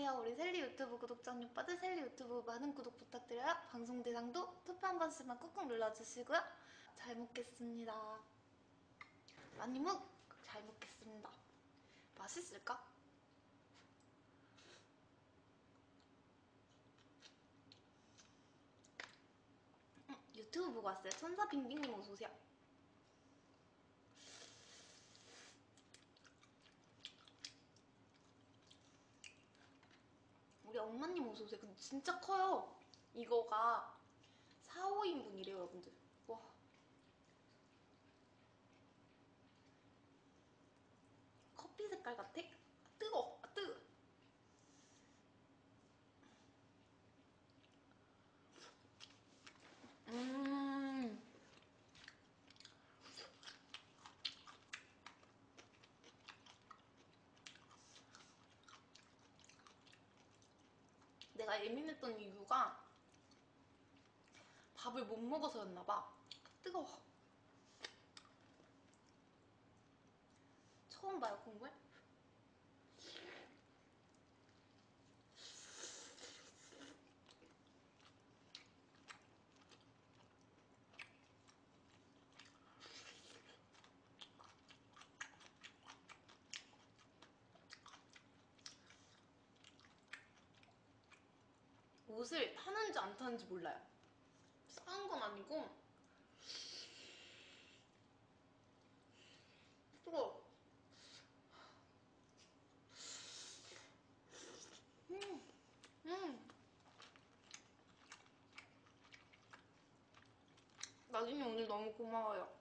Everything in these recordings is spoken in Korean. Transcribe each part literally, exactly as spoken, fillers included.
안녕하세요. 우리 셀리 유튜브 구독자 언니 오빠들, 셀리 유튜브 많은 구독 부탁드려요. 방송 대상도 투표 한 번씩만 꾹꾹 눌러주시고요. 잘 먹겠습니다. 많이 묵! 잘 먹겠습니다. 맛있을까? 음, 유튜브 보고 왔어요. 천사 빙빙님 어서오세요. 우리 엄마님 어서오세요. 근데 진짜 커요. 이거가 사, 오 인분이래요, 여러분들. 와. 커피 색깔 같아? 아, 뜨거! 아, 뜨거! 음. 내가 예민했던 이유가 밥을 못 먹어서였나봐. 뜨거워. 처음 봐요, 국물? 옷을 타는지 안 타는지 몰라요. 싸운 건 아니고 뜨거워. 음, 음. 나진이 오늘 너무 고마워요.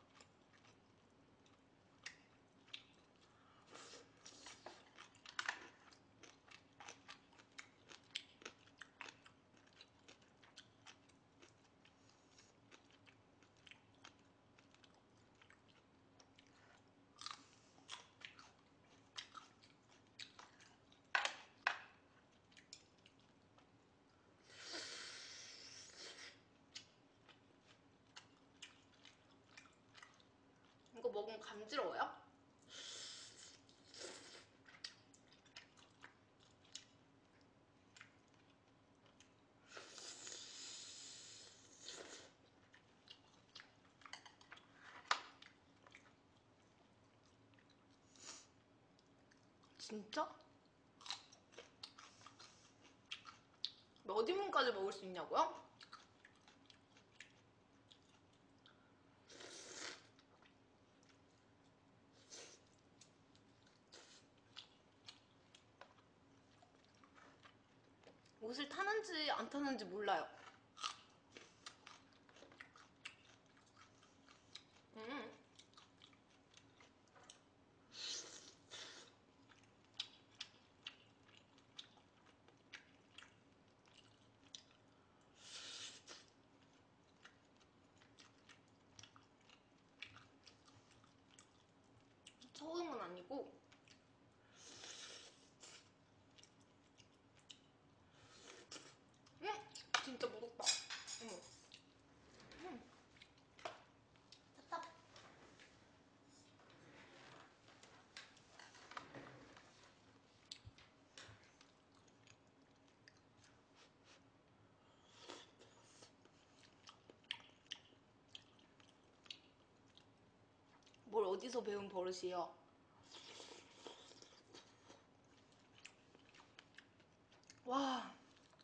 이거 먹으면 간지러워요? 진짜? 몇 인분까지 먹을 수 있냐고요? 옷을 타는지 안 타는지 몰라요. 음. 처음은 아니고 음! 진짜 무겁다. 어머. 음. 답답. 뭘 어디서 배운 버릇이에요? 와.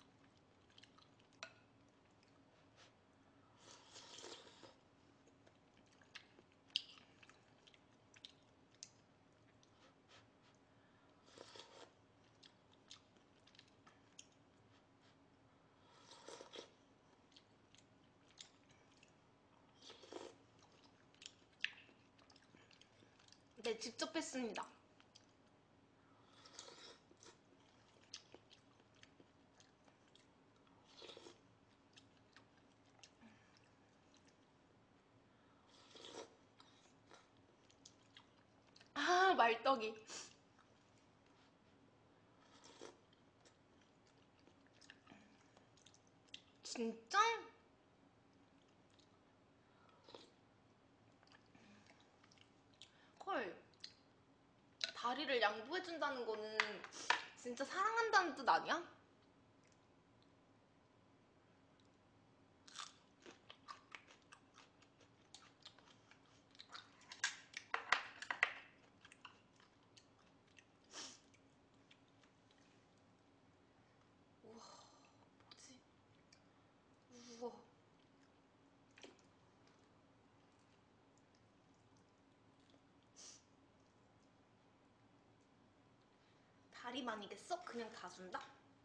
네, 직접 했습니다. 아, 말떡이. 진짜? 헐. 다리를 양보해준다는 거는 진짜 사랑한다는 뜻 아니야? 우와, 뭐지? 우와. 다리만이겠어? 그냥 다 준다?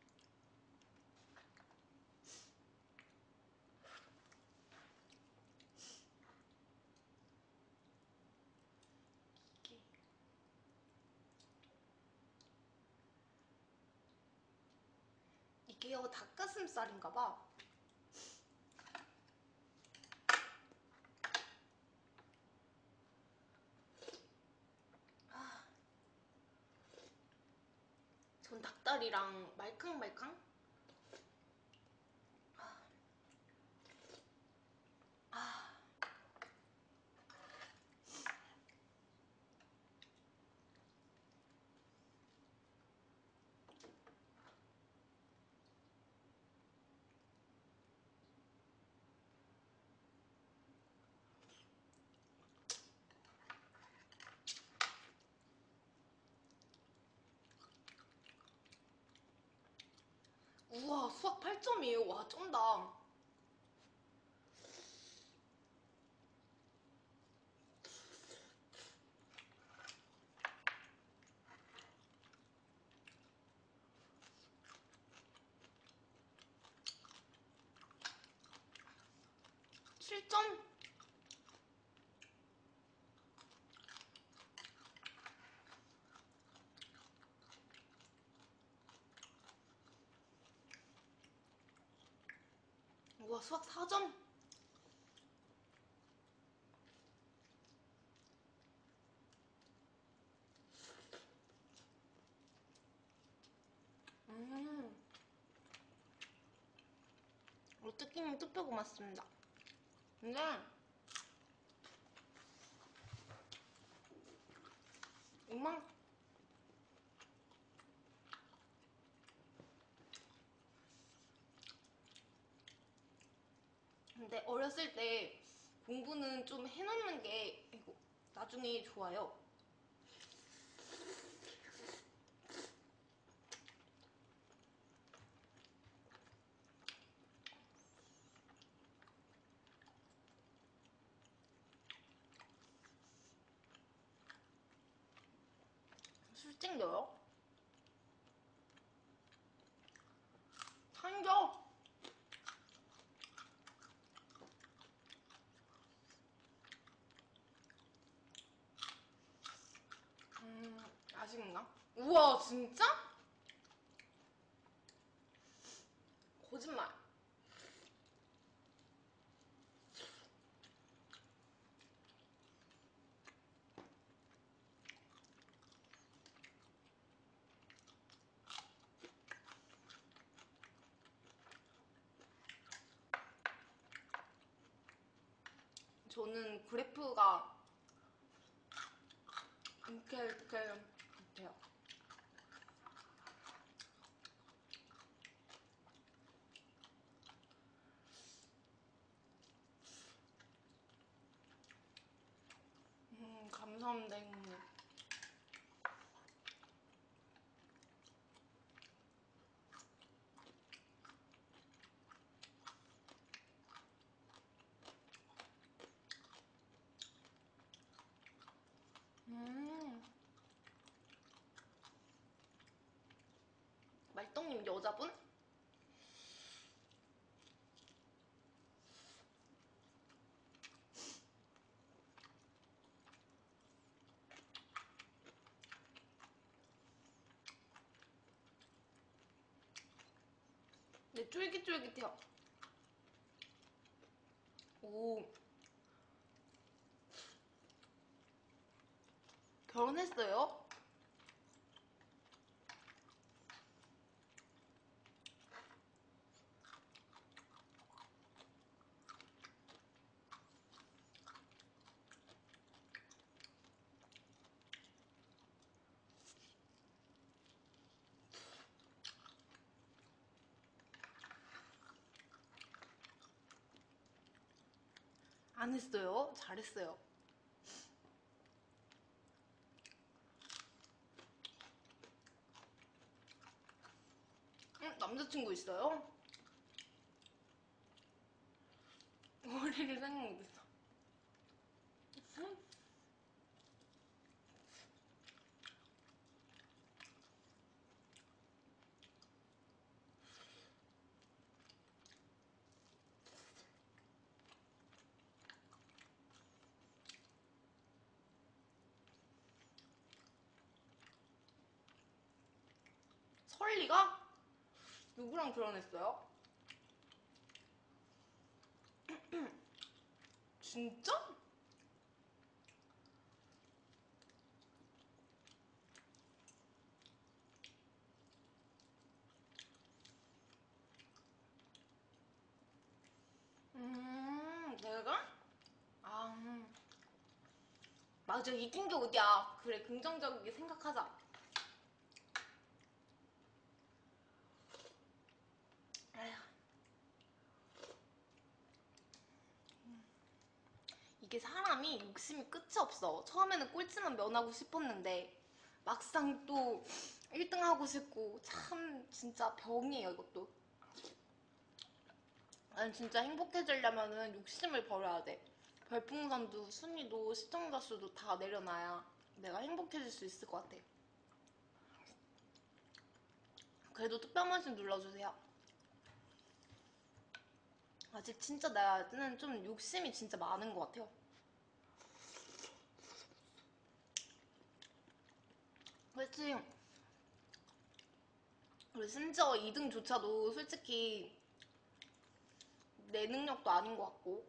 이게 이게요, 닭가슴살인가봐. 전 닭다리랑 말캉말캉? 아, 우와, 수학 팔 점이에요. 와, 쩐다. 칠 점? 우와, 수학 사 점? 음. 롯데게임 투표 고맙습니다. 근데 이만 근데 어렸을 때 공부는 좀 해놓는 게 이거 나중에 좋아요. 술 땡겨요? 당겨! 음, 아직인가? 우와, 진짜? 거짓말. 저는 그래프가 이렇게 이렇게 돼요. 음, 감사합니다, 형님. 음, 말똥님 여자분? 네, 쫄깃쫄깃해요. 오, 결혼했어요? 안 했어요. 잘했어요. 응? 남자친구 있어요? 머리를 생각 못했어. 설리가? 누구랑 결혼했어요? 진짜? 음, 내가? 아, 음. 맞아. 이긴 게 어디야. 그래, 긍정적이게 생각하자. 에휴. 이게 사람이 욕심이 끝이 없어. 처음에는 꼴찌만 면하고 싶었는데 막상 또 일 등 하고 싶고 참 진짜 병이에요, 이것도. 난 진짜 행복해지려면은 욕심을 버려야 돼. 별풍선도 순위도 시청자 수도 다 내려놔야 내가 행복해질 수 있을 것 같아. 그래도 투표 한 번씩 눌러주세요. 아직 진짜 나는 좀 욕심이 진짜 많은 것 같아요. 그렇지. 그리고 심지어 이 등조차도 솔직히 내 능력도 아닌 것 같고.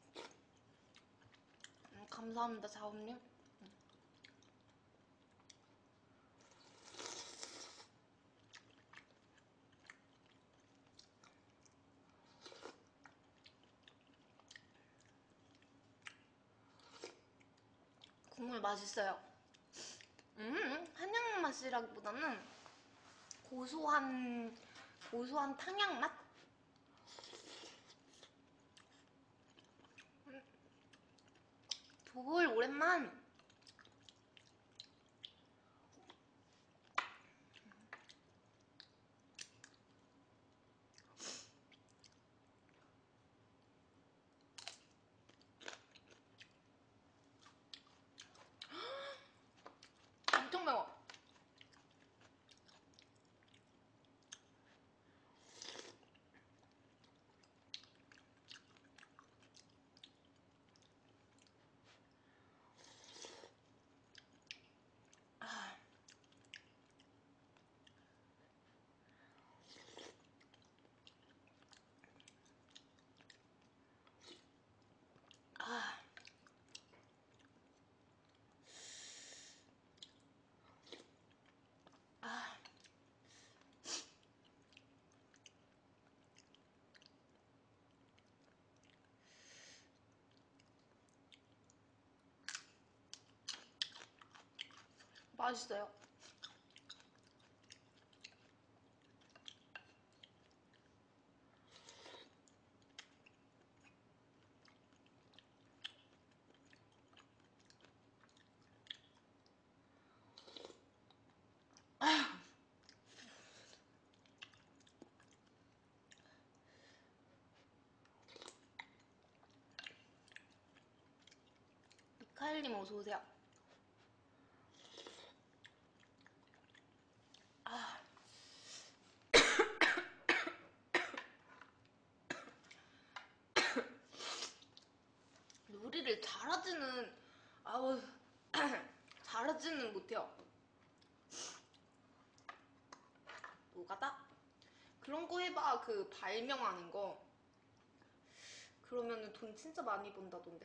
음, 감사합니다, 자원님. 국물 맛있어요. 음, 한약 맛이라기보다는 고소한, 고소한 탕약 맛? 볼 오랜만. 엄청 매워. 아, 아, 아. 맛있어요. 미카엘님 어서오세요. 아, 요리를 잘하지는, 아우, 잘하지는 못해요. 노가다? 그런 거 해봐. 그 발명하는 거. 그러면은 돈 진짜 많이 번다던데.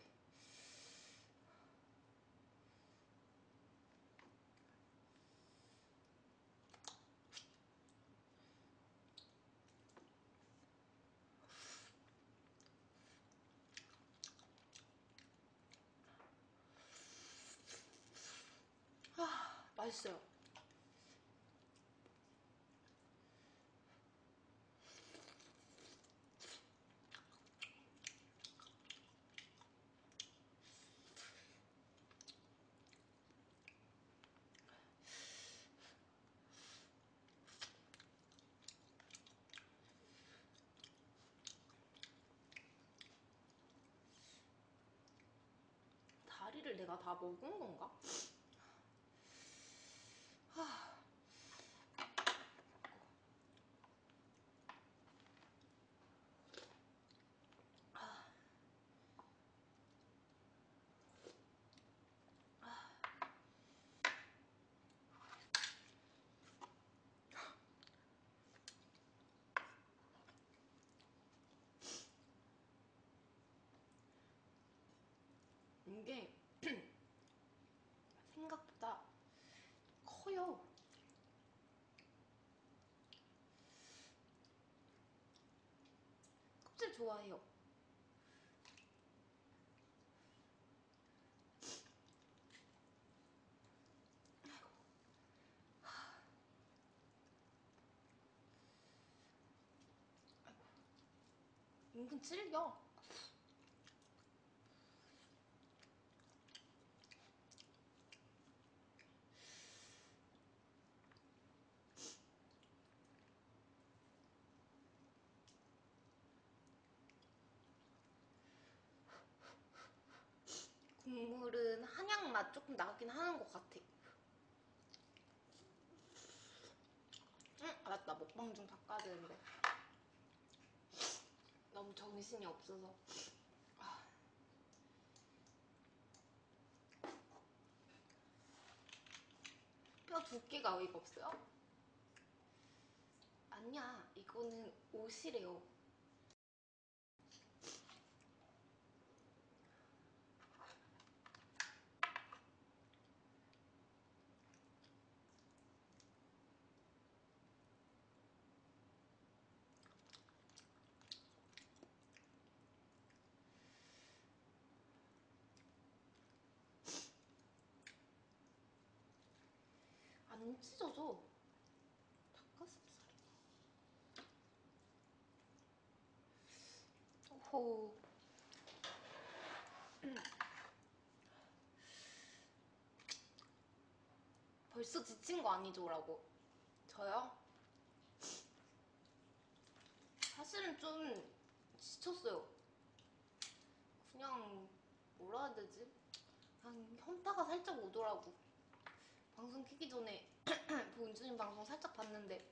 아, 맛있어요. 고기를 내가 다 먹은 건가? 하... 이게 생각보다 커요. 껍질 좋아해요. 은근 질겨. 국물은 한약 맛 조금 나긴 하는 것 같아. 응, 아, 맞다. 먹방 좀 바꿔야 되는데. 너무 정신이 없어서. 아. 뼈 두께가 어이가 없어요? 아니야, 이거는 옷이래요. 안 찢어져. 닭가슴살이. 오호. 벌써 지친 거 아니죠, 라고. 저요? 사실은 좀 지쳤어요. 그냥 뭐라 해야 되지? 그냥 현타가 살짝 오더라고. 방송 키기 전에 본주님 방송 살짝 봤는데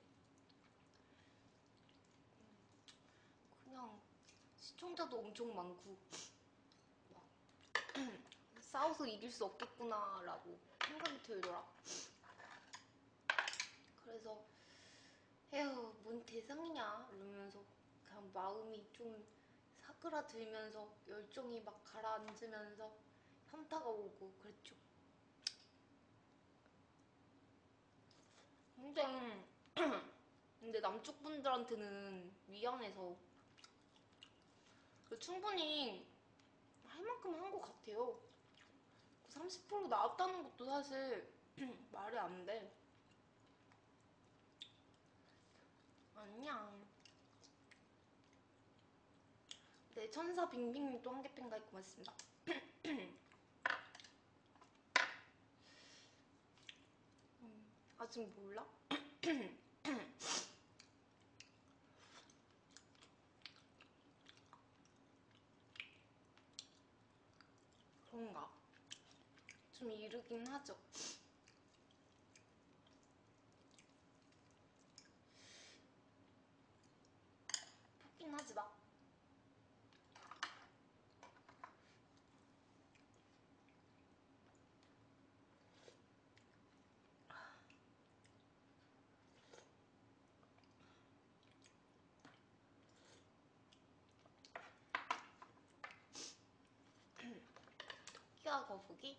그냥 시청자도 엄청 많고 싸워서 이길 수 없겠구나 라고 생각이 들더라. 그래서 에휴 뭔 대상이냐 이러면서 그냥 마음이 좀 사그라들면서 열정이 막 가라앉으면서 현타가 오고 그랬죠. 근데 근데 남쪽 분들한테는 미안해서 충분히 할 만큼 한 것 같아요. 삼십 퍼센트 나왔다는 것도 사실 말이 안 돼. 아니야. 네, 천사 빙빙님 또 한 개 팬가입 고맙습니다. 음, 아직 몰라? 그런가? 좀 이르긴 하죠. 포긴 하지 마. 토끼와 거북이?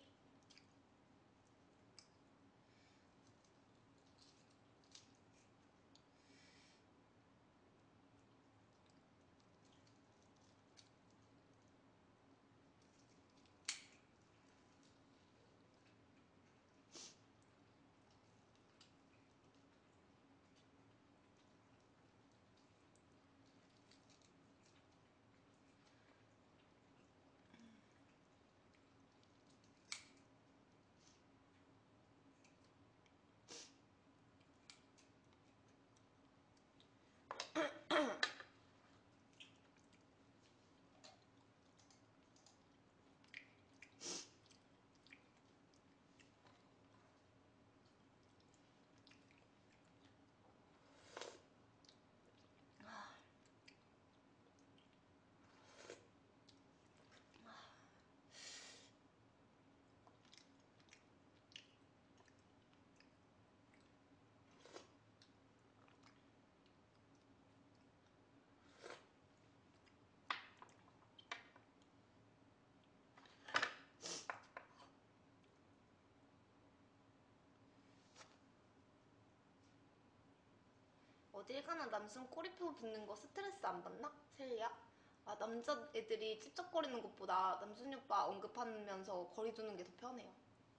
어딜 가나 남순 꼬리표 붙는 거 스트레스 안 받나? 셀리야? 아, 남자애들이 찝쩍거리는 것보다 남순이 오빠 언급하면서 거리 두는 게 더 편해요.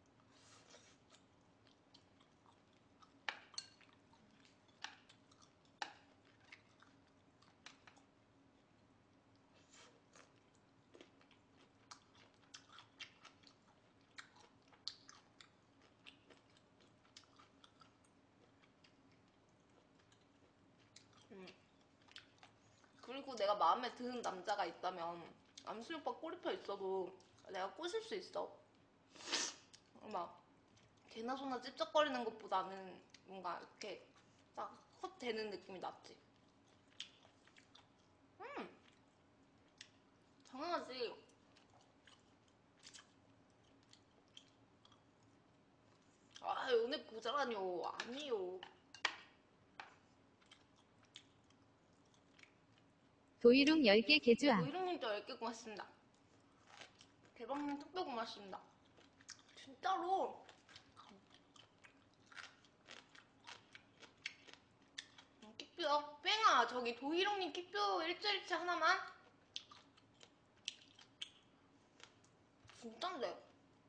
음. 그리고 내가 마음에 드는 남자가 있다면 남순이 오빠 꼬리표 있어도 내가 꼬실 수 있어. 막 개나 소나 찝쩍거리는 것보다는 뭔가 이렇게 딱 컷 되는 느낌이 낫지. 음! 당연하지. 아, 연애 고자라뇨. 아니요. 도이룽 열 개 개주함. 도희룡님도 열 개 고맙습니다. 대박님 특별 고맙습니다. 진짜로. 음, 키뷰요? 뺑아, 저기 도희룡님 키뷰 일주일치 하나만? 진짠데?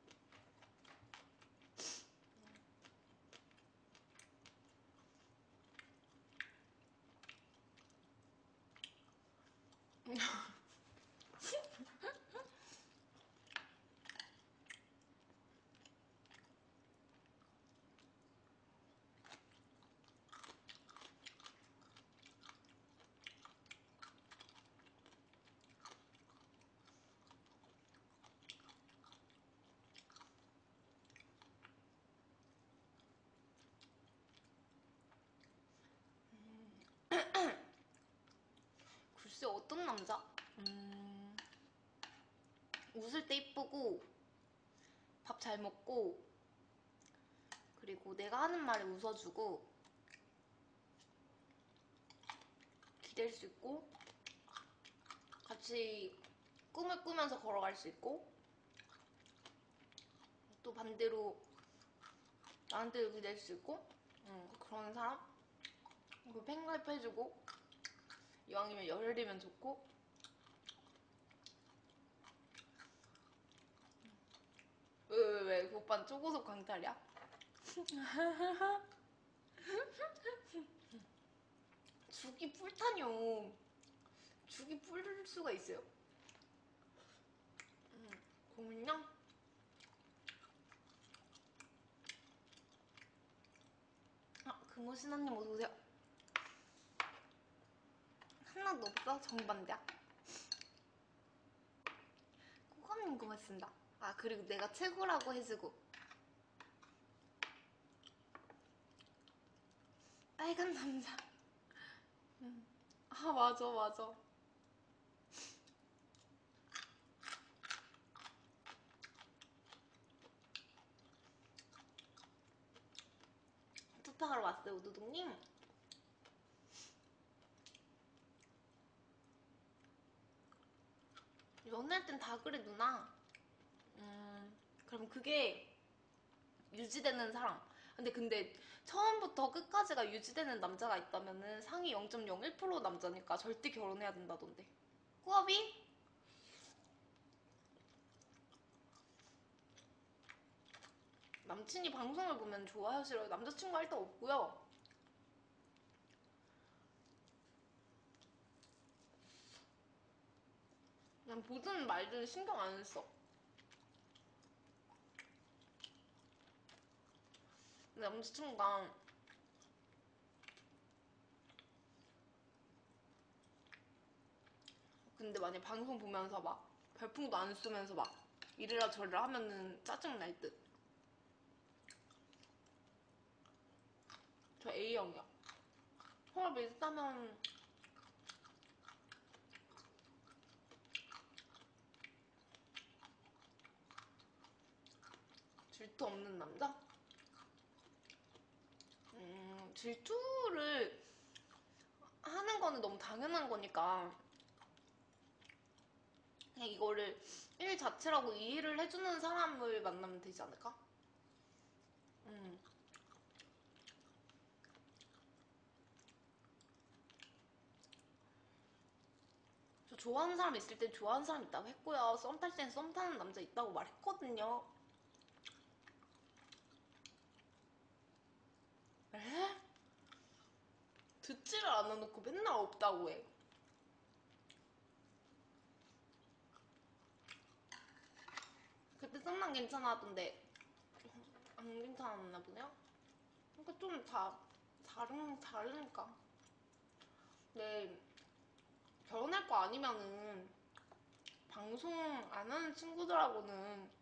글쎄, 어떤 남자? 음... 웃을 때 이쁘고 밥 잘 먹고 그리고 내가 하는 말에 웃어주고 기댈 수 있고 같이 꿈을 꾸면서 걸어갈 수 있고 또 반대로 나한테도 기댈 수 있고 음, 그런 사람? 그리고 팬가입 해주고 이왕이면 열흘이면 좋고 왜 왜 왜 그 오빠는 초고속 광탈이야? 죽이 뿔타뇨. 죽이 뿔 수가 있어요? 음, 고민형? 아, 금호신하님 어서오세요. 하나도 없어? 정반대야? 코감님 고맙습니다. 아, 그리고 내가 최고라고 해주고 빨간 남자. 음. 아, 맞아 맞아. 투탁하러 왔어요, 우두둥님. 연애할 땐 다 그래, 누나. 음, 그럼 그게 유지되는 사랑. 근데 근데 처음부터 끝까지가 유지되는 남자가 있다면은 상위 영 점 영일 퍼센트 남자니까 절대 결혼해야 된다던데. 꾸업이? 남친이 방송을 보면 좋아요, 싫어요? 남자친구가 일단 없고요. 그냥 보든 말든 신경 안 써. 근데 남자친구가 근데 만약 방송 보면서 막 별풍도 안 쓰면서 막 이래라 저래라 하면은 짜증날 듯. 저 A형이야. 헐 비슷하면 질투 없는 남자? 음, 질투를 하는 거는 너무 당연한 거니까 그냥 이거를 일 자체라고 이해를 해주는 사람을 만나면 되지 않을까? 음. 좋아하는 사람 있을 땐 좋아하는 사람 있다고 했고요. 썸 탈 땐 썸 타는 남자 있다고 말했거든요. 에? 듣지를 않아놓고 맨날 없다고 해. 그때 썸남 괜찮아하던데 안 괜찮았나 보네요. 그러니까 좀 다 다른 다르니까. 근데 결혼할 거 아니면은 방송 안 하는 친구들하고는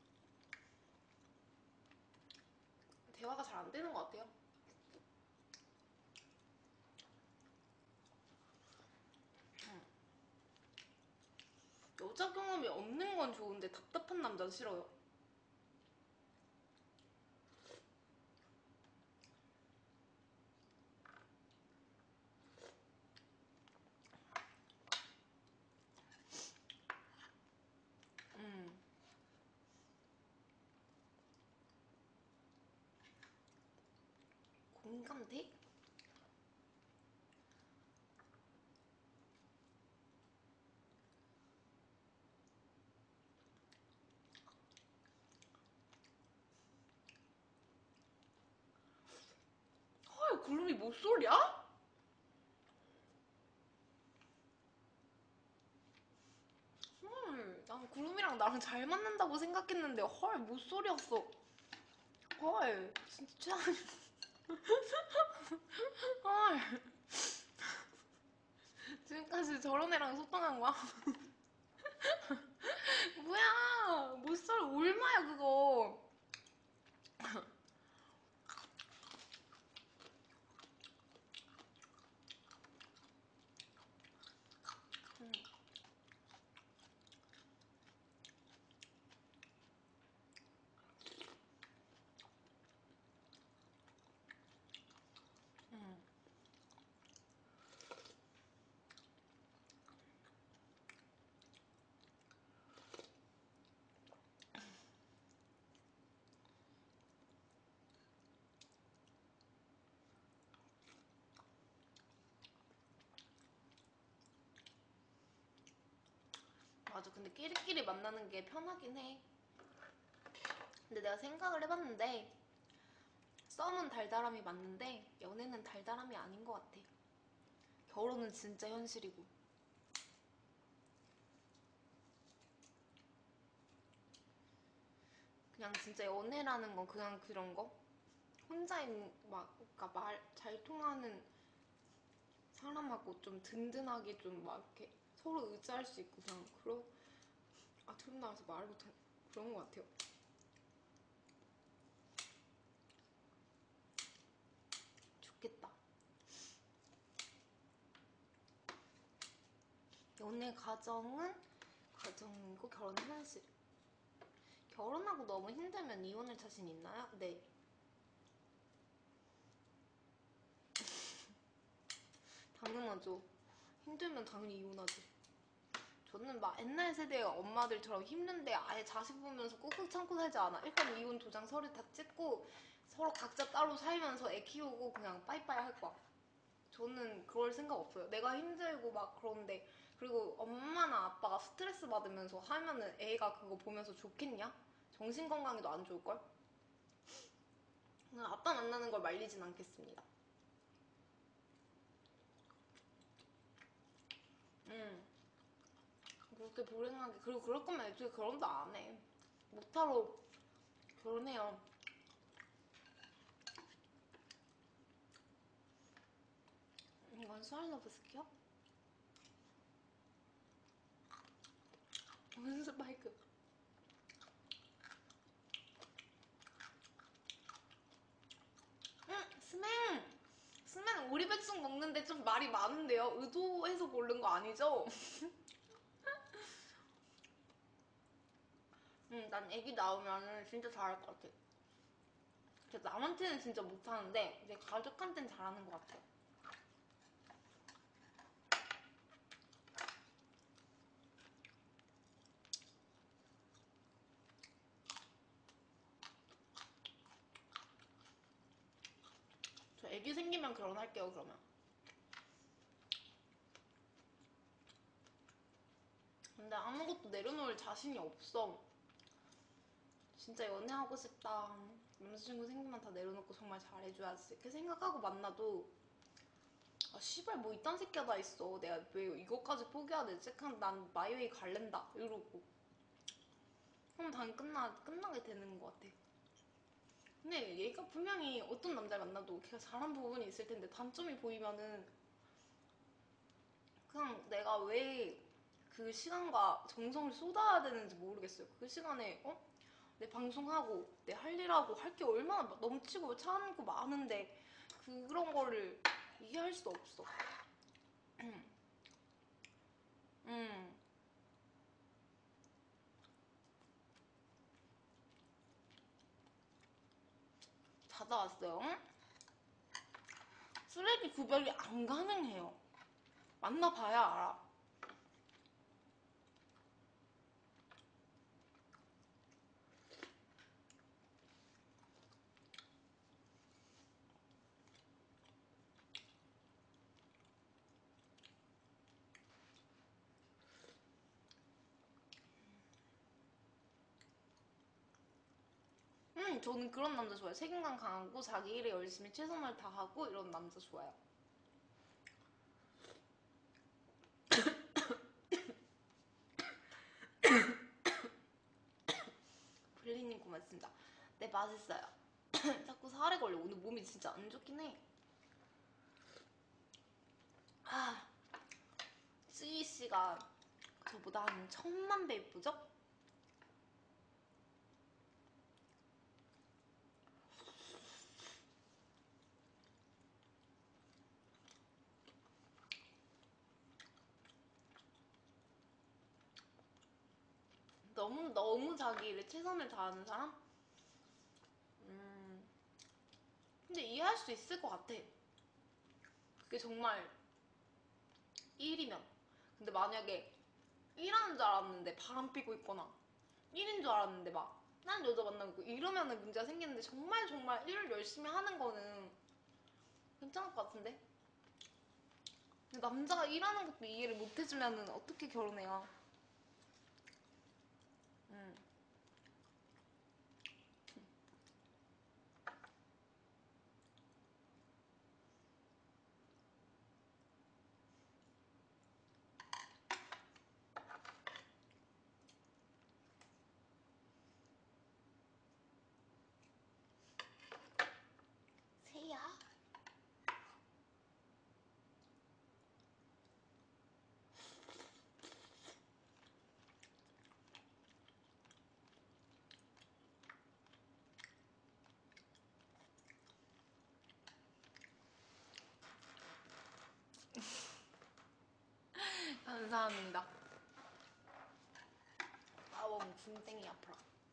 대화가 잘 안 되는 것 같아요. 여자 경험이 없는 건 좋은데 답답한 남자는 싫어요. 음. 공감대? 헐, 그놈이 못소리야? 헐, 난 구름이랑 나랑 잘 맞는다고 생각했는데 헐, 못소리였어. 헐, 진짜 헐. 지금까지 저런 애랑 소통한 거야? 뭐야, 못소리 얼마야 그거. 음. 음. 맞아, 근데 끼리끼리 만나는 게 편하긴 해. 근데 내가 생각을 해봤는데 썸은 달달함이 맞는데 연애는 달달함이 아닌 것 같아. 결혼은 진짜 현실이고. 그냥 진짜 연애라는 건 그냥 그런 거? 혼자 있는, 막, 그니까 말 잘 통하는 사람하고 좀 든든하게 좀 막 이렇게 서로 의지할 수 있고 그냥 그런, 아, 들음 나와서 말을 못하네. 그런 것 같아요. 좋겠다. 연애 가정은 가정이고 결혼은 현실. 결혼하고 너무 힘들면 이혼할 자신 있나요? 네. 당연하죠. 힘들면 당연히 이혼하지. 저는 막 옛날 세대의 엄마들처럼 힘든데 아예 자식 보면서 꾹꾹 참고 살지 않아. 일단 이혼 도장 서류 다 찍고 서로 각자 따로 살면서 애 키우고 그냥 빠이빠이 할 거야. 저는 그럴 생각 없어요. 내가 힘들고 막 그런데, 그리고 엄마나 아빠가 스트레스 받으면서 하면은 애가 그거 보면서 좋겠냐? 정신건강에도 안 좋을걸? 그냥 아빠 만나는 걸 말리진 않겠습니다. 음. 그렇게 불행하게, 그리고 그럴 거면 애초에 결혼도 안 해. 못하러 결혼해요. 이건 스왈로브스키요? 무슨 스파이크? 응! 스맹! 스맹 오리백숙 먹는데 좀 말이 많은데요? 의도해서 고른 거 아니죠? 응, 난 애기 나오면은 진짜 잘할 것 같아. 근데 남한테는 진짜 못하는데 내 가족한테는 잘하는 것 같아. 저 애기 생기면 결혼할게요, 그러면. 것도 내려놓을 자신이 없어. 진짜 연애하고 싶다, 남자친구 생기면 다 내려놓고 정말 잘해줘야지 이렇게 생각하고 만나도 아 씨발 뭐 이딴 새끼가 다 있어, 내가 왜 이것까지 포기해야 되지? 그냥 난 마이웨이 갈랜다 이러고 그럼 당연히 끝나, 끝나게 되는 것 같아. 근데 얘가 분명히 어떤 남자를 만나도 걔가 잘한 부분이 있을 텐데 단점이 보이면은 그냥 내가 왜 그 시간과 정성을 쏟아야 되는지 모르겠어요. 그 시간에 어? 내 방송하고 내 할 일하고 할 게 얼마나 넘치고 차고 많은데 그런 거를 이해할 수 없어. 음. 음. 자다 왔어요. 응? 쓰레기 구별이 안 가능해요. 만나봐야 알아. 음, 저는 그런 남자 좋아해요. 책임감 강하고 자기 일에 열심히 최선을 다하고 이런 남자 좋아요. 블리님 고맙습니다. 네, 맛있어요. 자꾸 살에 걸려. 오늘 몸이 진짜 안 좋긴 해. 아, 쓰이씨가 저보다 한 천만 배 예쁘죠? 너무 너무 자기 일에 최선을 다하는 사람? 음, 근데 이해할 수 있을 것 같아. 그게 정말 일이면. 근데 만약에 일하는 줄 알았는데 바람 피고 있거나 일인 줄 알았는데 막 난 여자 만나고 있고 이러면은 문제가 생기는데 정말 정말 일을 열심히 하는 거는 괜찮을 것 같은데? 근데 남자가 일하는 것도 이해를 못 해주면은 어떻게 결혼해요? 음. 새야? 감사합니다. 아원 궁땡이 아파라.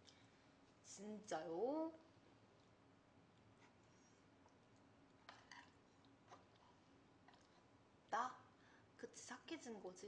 진짜요? 나? 그치, 착해진 거지.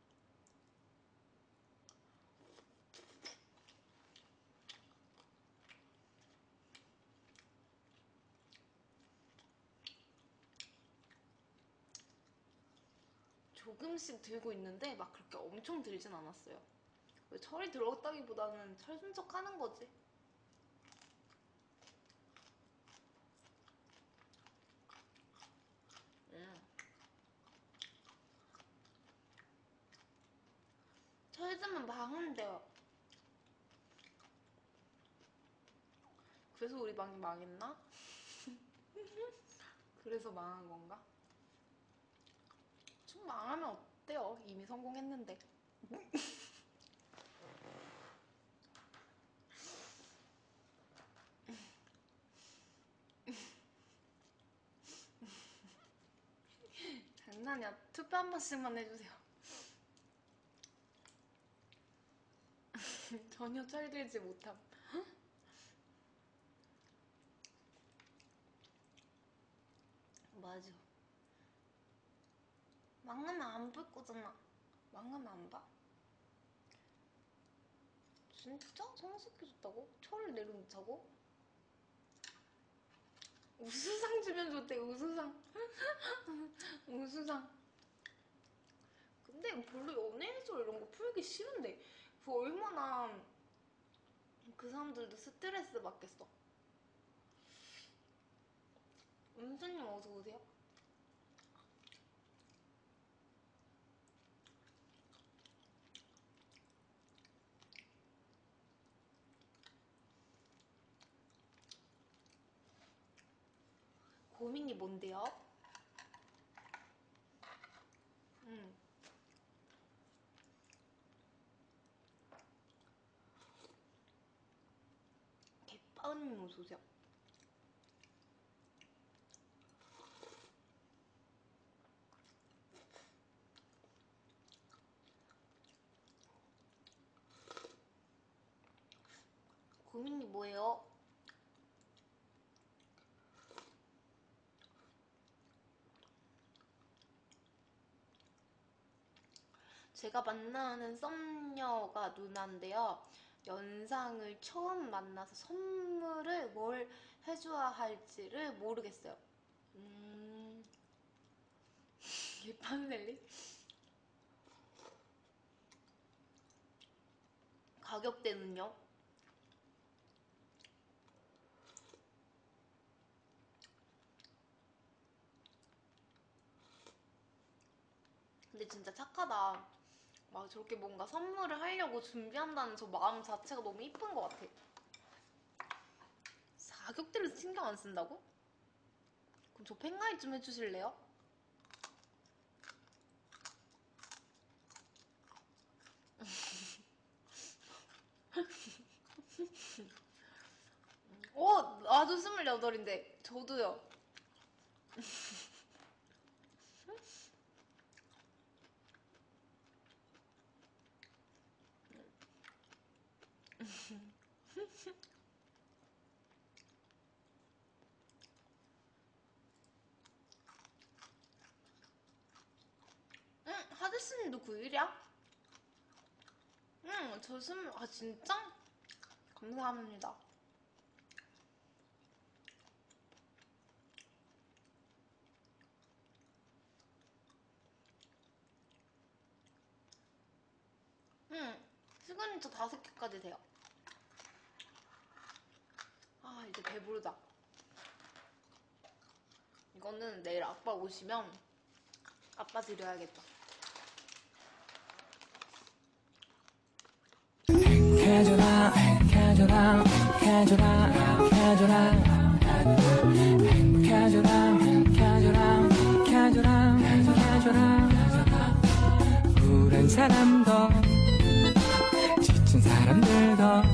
조금씩 들고 있는데 막 그렇게 엄청 들진 않았어요. 철이 들었다기보다는 철순 척 하는 거지. 음. 철들면 망한대요. 그래서 우리 방이 망했나? 그래서 망한 건가? 좀 망하면 어때요? 이미 성공했는데. 장난이야. 투표 한 번씩만 해주세요. 전혀 철들지 못함. 맞아. 망하면 안 볼 거잖아. 망하면 안 봐? 진짜? 성숙해졌다고? 철을 내려놓자고? 우수상 주면 좋대. 우수상. 우수상. 근데 별로 연애 해설 이런 거 풀기 싫은데 그 얼마나 그 사람들도 스트레스 받겠어. 은수님 어서 오세요. 고민이 뭔데요? 음. 개빠은님 어서 오세요. 고민이 뭐예요? 제가 만나는 썸녀가 누나인데요. 연상을 처음 만나서 선물을 뭘 해줘야 할지를 모르겠어요. 음... 예판셀리? 가격대는요? 근데 진짜 착하다. 막 저렇게 뭔가 선물을 하려고 준비한다는 저 마음 자체가 너무 이쁜 것 같아. 가격대를 신경 안 쓴다고? 그럼 저 팬가입 좀 해주실래요? 어, 나도 스물여덟인데 저도요. 응, 하드스님도 구일이야? 응, 저 스물, 아, 진짜? 감사합니다. 응, 시그니처 다섯 개까지 돼요. 아, 이제 배부르다. 이거는 내일 아빠 오시면 아빠 드려야겠다. 행복해져라 행복해져라 행복해져라 행복해져라 행복해져라 행복해져라 행복해져라 행복해져라 우울한 사람도 지친 사람들도